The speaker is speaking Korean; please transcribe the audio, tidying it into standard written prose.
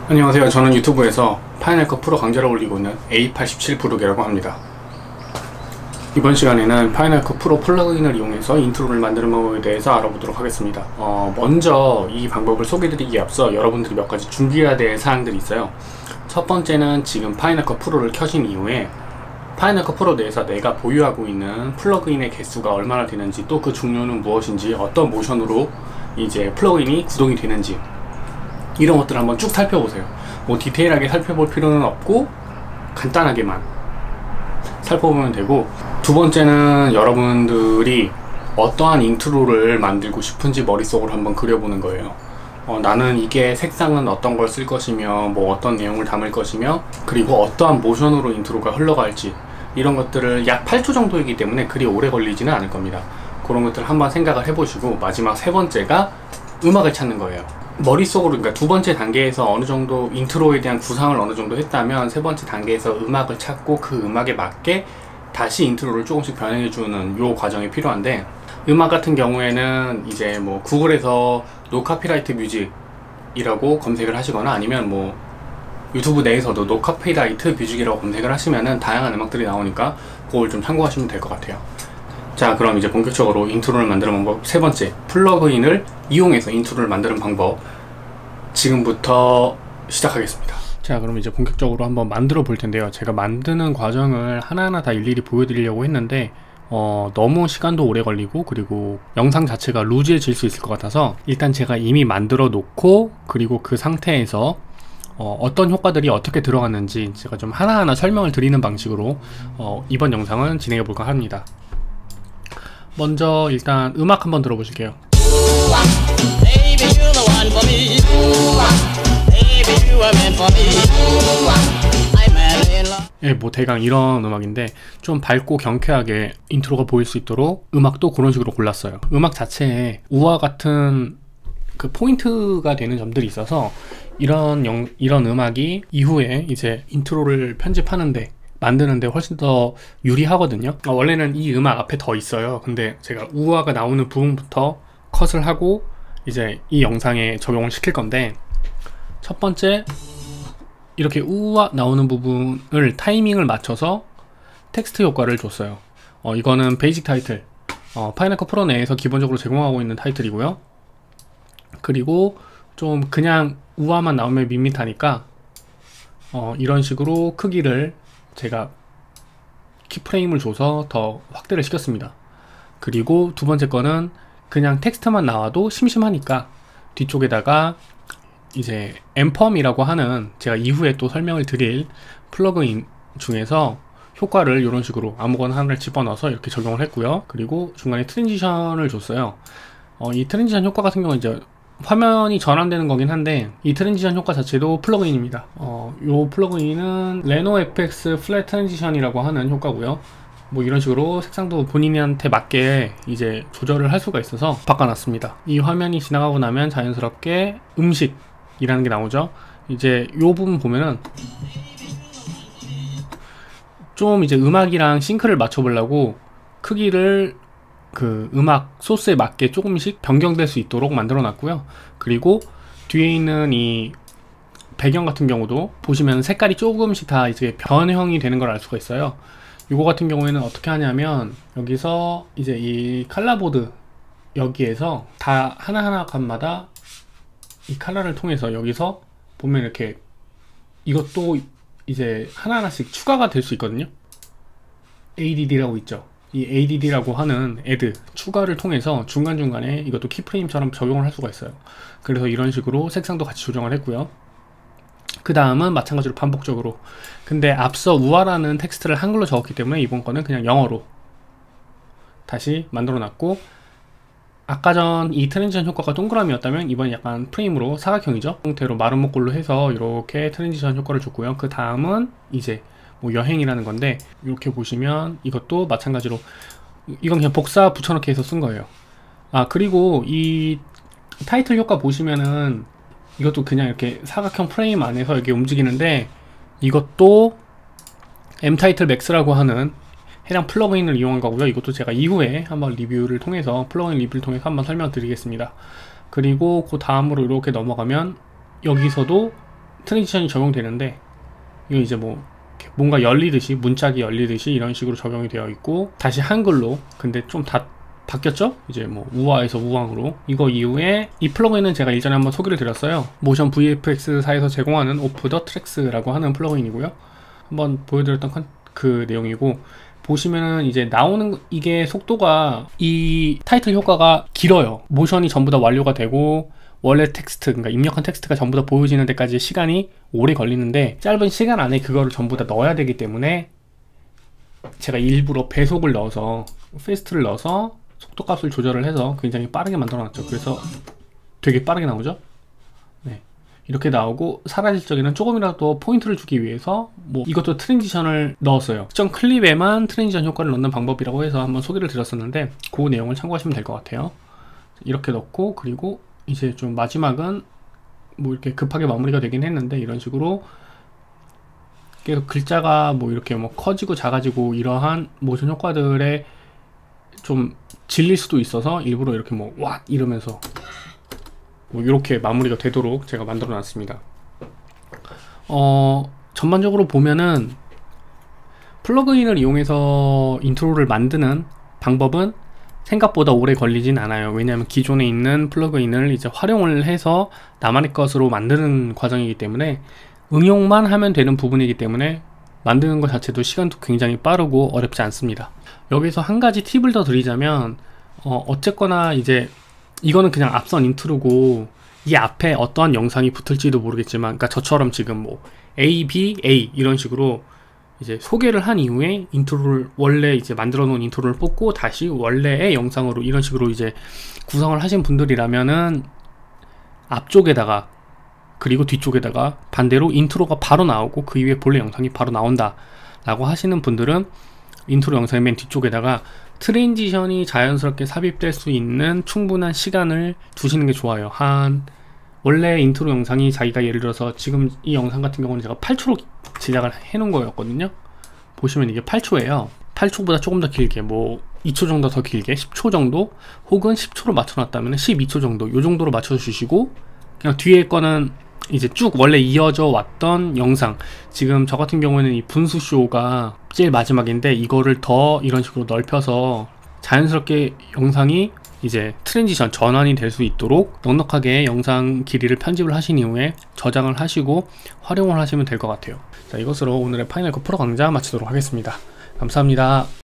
안녕하세요. 저는 유튜브에서 파이널 컷 프로 강좌를 올리고 있는 A87 부르게라고 합니다. 이번 시간에는 파이널 컷 프로 플러그인을 이용해서 인트로를 만드는 방법에 대해서 알아보도록 하겠습니다. 먼저 이 방법을 소개드리기에 앞서 여러분들이 몇 가지 준비해야 될 사항들이 있어요. 첫 번째는 지금 파이널 컷 프로를 켜신 이후에 파이널 컷 프로 내에서 내가 보유하고 있는 플러그인의 개수가 얼마나 되는지, 또 그 종류는 무엇인지, 어떤 모션으로 이제 플러그인이 구동이 되는지, 이런 것들을 한번 쭉 살펴보세요. 뭐 디테일하게 살펴볼 필요는 없고 간단하게만 살펴보면 되고, 두 번째는 여러분들이 어떠한 인트로를 만들고 싶은지 머릿속으로 한번 그려보는 거예요. 나는 이게 색상은 어떤 걸 쓸 것이며, 뭐 어떤 내용을 담을 것이며, 그리고 어떠한 모션으로 인트로가 흘러갈지, 이런 것들을 약 8초 정도이기 때문에 그리 오래 걸리지는 않을 겁니다. 그런 것들을 한번 생각을 해보시고, 마지막 세 번째가 음악을 찾는 거예요. 머릿속으로, 그러니까 두 번째 단계에서 어느 정도 인트로에 대한 구상을 어느 정도 했다면, 세 번째 단계에서 음악을 찾고 그 음악에 맞게 다시 인트로를 조금씩 변형해주는 요 과정이 필요한데, 음악 같은 경우에는 이제 뭐 구글에서 노 카피라이트 뮤직이라고 검색을 하시거나, 아니면 뭐 유튜브 내에서도 노 카피라이트 뮤직이라고 검색을 하시면은 다양한 음악들이 나오니까 그걸 좀 참고하시면 될 것 같아요. 자, 그럼 이제 본격적으로 인트로를 만드는 방법 세 번째, 플러그인을 이용해서 인트로를 만드는 방법 지금부터 시작하겠습니다. 자, 그럼 이제 본격적으로 한번 만들어 볼 텐데요. 제가 만드는 과정을 하나하나 다 일일이 보여드리려고 했는데 너무 시간도 오래 걸리고, 그리고 영상 자체가 루즈해질 수 있을 것 같아서 일단 제가 이미 만들어 놓고, 그리고 그 상태에서 어떤 효과들이 어떻게 들어갔는지 제가 좀 하나하나 설명을 드리는 방식으로 이번 영상은 진행해 볼까 합니다. 먼저 일단 음악 한번 들어보실게요. 예, 뭐 대강 이런 음악인데, 좀 밝고 경쾌하게 인트로가 보일 수 있도록 음악도 그런 식으로 골랐어요. 음악 자체에 우와 같은 그 포인트가 되는 점들이 있어서 이런 음악이 이후에 이제 인트로를 편집하는데, 만드는데 훨씬 더 유리하거든요. 원래는 이 음악 앞에 더 있어요. 근데 제가 우아가 나오는 부분부터 컷을 하고 이제 이 영상에 적용을 시킬 건데, 첫 번째 이렇게 우아 나오는 부분을 타이밍을 맞춰서 텍스트 효과를 줬어요. 이거는 베이직 타이틀, 파이널 컷 프로 내에서 기본적으로 제공하고 있는 타이틀이고요. 그리고 좀 그냥 우아만 나오면 밋밋하니까 이런 식으로 크기를 제가 키프레임을 줘서 더 확대를 시켰습니다. 그리고 두 번째 거는 그냥 텍스트만 나와도 심심하니까 뒤쪽에다가 이제 앰펌이라고 하는, 제가 이후에 또 설명을 드릴 플러그인 중에서 효과를 이런 식으로 아무거나 하나를 집어넣어서 이렇게 적용을 했고요. 그리고 중간에 트랜지션을 줬어요. 이 트랜지션 효과 같은 경우는 이제 화면이 전환되는 거긴 한데, 이 트랜지션 효과 자체도 플러그인입니다. 요 플러그인은 레노 FX 플랫 트랜지션이라고 하는 효과고요. 뭐 이런 식으로 색상도 본인한테 맞게 이제 조절을 할 수가 있어서 바꿔놨습니다. 이 화면이 지나가고 나면 자연스럽게 음식이라는 게 나오죠. 이제 요 부분 보면은 좀 이제 음악이랑 싱크를 맞춰보려고 크기를 그 음악 소스에 맞게 조금씩 변경될 수 있도록 만들어 놨고요. 그리고 뒤에 있는 이 배경 같은 경우도 보시면 색깔이 조금씩 다 이제 변형이 되는 걸 알 수가 있어요. 이거 같은 경우에는 어떻게 하냐면, 여기서 이제 이 컬러보드 여기에서 다 하나하나 값마다 이 컬러를 통해서 여기서 보면 이렇게 이것도 이제 하나하나씩 추가가 될 수 있거든요. ADD라고 있죠. 이 ADD라고 하는 add, 추가를 통해서 중간중간에 이것도 키프레임처럼 적용을 할 수가 있어요. 그래서 이런 식으로 색상도 같이 조정을 했고요. 그 다음은 마찬가지로 반복적으로, 근데 앞서 우아라는 텍스트를 한글로 적었기 때문에 이번 거는 그냥 영어로 다시 만들어 놨고, 아까 전 이 트랜지션 효과가 동그라미였다면 이번 약간 프레임으로 사각형이죠. 형태로 마른 목골로 해서 이렇게 트랜지션 효과를 줬고요. 그 다음은 이제 뭐 여행이라는 건데, 이렇게 보시면 이것도 마찬가지로 이건 그냥 복사 붙여넣기 해서 쓴 거예요. 그리고 이 타이틀 효과 보시면은 이것도 그냥 이렇게 사각형 프레임 안에서 이렇게 움직이는데, 이것도 mTitle Max라고 하는 해당 플러그인을 이용한 거고요. 이것도 제가 이후에 한번 리뷰를 통해서, 플러그인 리뷰를 통해서 한번 설명드리겠습니다. 그리고 그 다음으로 이렇게 넘어가면 여기서도 트랜지션이 적용되는데, 이거 이제 뭐 뭔가 열리듯이, 문짝이 열리듯이 이런 식으로 적용이 되어 있고, 다시 한글로. 근데 좀 다 바뀌었죠? 이제 뭐 우아에서 우왕으로. 이거 이후에 이 플러그인은 제가 일전에 한번 소개를 드렸어요. 모션 VFX사에서 제공하는 오프 더 트랙스라고 하는 플러그인이고요. 한번 보여드렸던 그 내용이고, 보시면은 이제 나오는 이게 속도가, 이 타이틀 효과가 길어요. 모션이 전부 다 완료가 되고 원래 텍스트, 그러니까 입력한 텍스트가 전부 다 보여지는 데까지 시간이 오래 걸리는데, 짧은 시간 안에 그거를 전부 다 넣어야 되기 때문에 제가 일부러 배속을 넣어서, 패스트를 넣어서 속도값을 조절을 해서 굉장히 빠르게 만들어 놨죠. 그래서 되게 빠르게 나오죠. 네, 이렇게 나오고, 사라질 적에는 조금이라도 포인트를 주기 위해서 뭐 이것도 트랜지션을 넣었어요. 특정 클립에만 트랜지션 효과를 넣는 방법이라고 해서 한번 소개를 드렸었는데, 그 내용을 참고하시면 될 것 같아요. 이렇게 넣고, 그리고 이제 좀 마지막은 뭐 이렇게 급하게 마무리가 되긴 했는데, 이런 식으로 계속 글자가 뭐 이렇게 뭐 커지고 작아지고 이러한 모션 효과들에 좀 질릴 수도 있어서 일부러 이렇게 뭐 왓 이러면서 뭐 이렇게 마무리가 되도록 제가 만들어 놨습니다. 전반적으로 보면은 플러그인을 이용해서 인트로를 만드는 방법은 생각보다 오래 걸리진 않아요. 왜냐하면 기존에 있는 플러그인을 이제 활용을 해서 나만의 것으로 만드는 과정이기 때문에, 응용만 하면 되는 부분이기 때문에 만드는 것 자체도 시간도 굉장히 빠르고 어렵지 않습니다. 여기서 한 가지 팁을 더 드리자면, 어쨌거나 이제 이거는 그냥 앞선 인트로고, 이 앞에 어떠한 영상이 붙을지도 모르겠지만, 그러니까 저처럼 지금 뭐 A, B, A 이런 식으로 이제 소개를 한 이후에 인트로를, 원래 이제 만들어 놓은 인트로를 뽑고 다시 원래의 영상으로 이런 식으로 이제 구성을 하신 분들이라면은, 앞쪽에다가 그리고 뒤쪽에다가 반대로 인트로가 바로 나오고 그 이후에 본래 영상이 바로 나온다 라고 하시는 분들은, 인트로 영상의 맨 뒤쪽에다가 트랜지션이 자연스럽게 삽입될 수 있는 충분한 시간을 두시는 게 좋아요. 원래 인트로 영상이 자기가 예를 들어서 지금 이 영상 같은 경우는 제가 8초로 제작을 해 놓은 거였거든요. 보시면 이게 8초예요 8초보다 조금 더 길게, 뭐 2초 정도 더 길게 10초 정도, 혹은 10초로 맞춰 놨다면 12초 정도, 요 정도로 맞춰 주시고, 그냥 뒤에 거는 이제 쭉 원래 이어져 왔던 영상, 지금 저 같은 경우에는 이 분수쇼가 제일 마지막인데, 이거를 더 이런 식으로 넓혀서 자연스럽게 영상이 이제 트랜지션 전환이 될 수 있도록 넉넉하게 영상 길이를 편집을 하신 이후에 저장을 하시고 활용을 하시면 될 것 같아요. 자, 이것으로 오늘의 파이널 컷 프로 강좌 마치도록 하겠습니다. 감사합니다.